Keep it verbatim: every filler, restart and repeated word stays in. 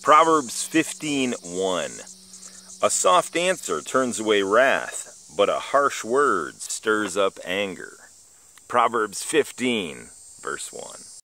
Proverbs fifteen one. A soft answer turns away wrath, but a harsh word stirs up anger. Proverbs fifteen, verse one.